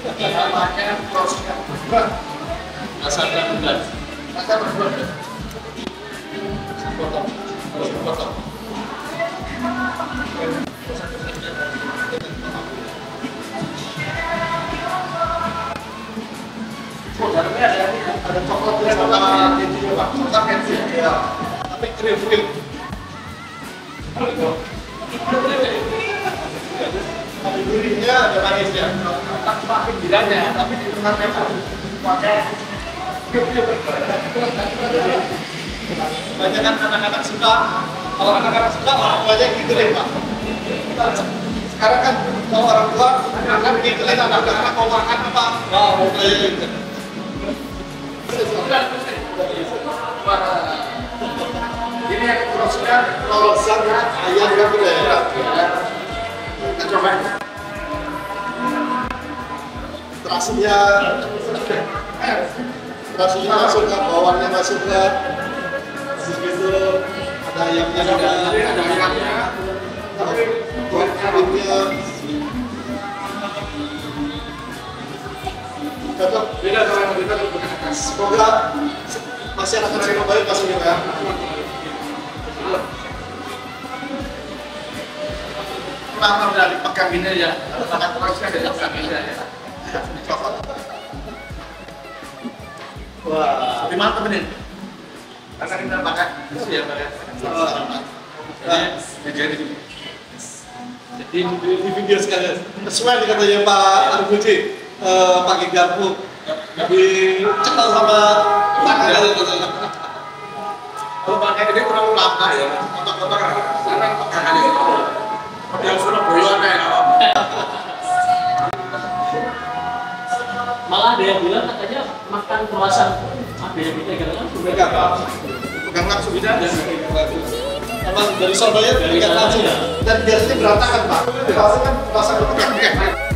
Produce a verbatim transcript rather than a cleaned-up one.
namanya prosesnya rasa berbulan rasa berbulan potong harus potong oh dalamnya ada ada coklatnya sama keju pak coklat keju ya tapi krim krim ada gurihnya, ada manisnya. Tak cuma pinggirannya, tapi di tengahnya pakai banyak kan anak-anak suka. Kalau anak-anak suka, orang tuanya gitu deh pak. Sekarang kan kalau orang tua akan gitu deh anak-anak mau makan apa? Wah mau kayak gitu. Ini yang prosesnya lolosan ayam kan udah. Kita coba terasinya terasinya masuk ke bawahnya masuk ke begitu ada ayamnya juga ada ayamnya buat ayamnya cocok beda sama yang kita bukan atas semoga masyarakat Surabaya masih juga kenapa udah dipegang gini aja? Makan terus kan dipegang gini aja. Wah, lebih mantap ini. Karena kita makan itu ya, Pak. Jadi jadi di video sekalian sesuai dengan katanya Pak Arbuji, pakai garpu dicekal sama tangga. Kalau pakai ini terlalu lama ya, kotor-kotor karena pegangannya itu. Yang Surabaya kayak malah ada yang bilang katanya makan kemasan ada yang kita pegang langsung pegang pegang langsung bisa dan emang dari Surabaya pegang langsung dan biasanya berantakan pak kalau kan rasa pegang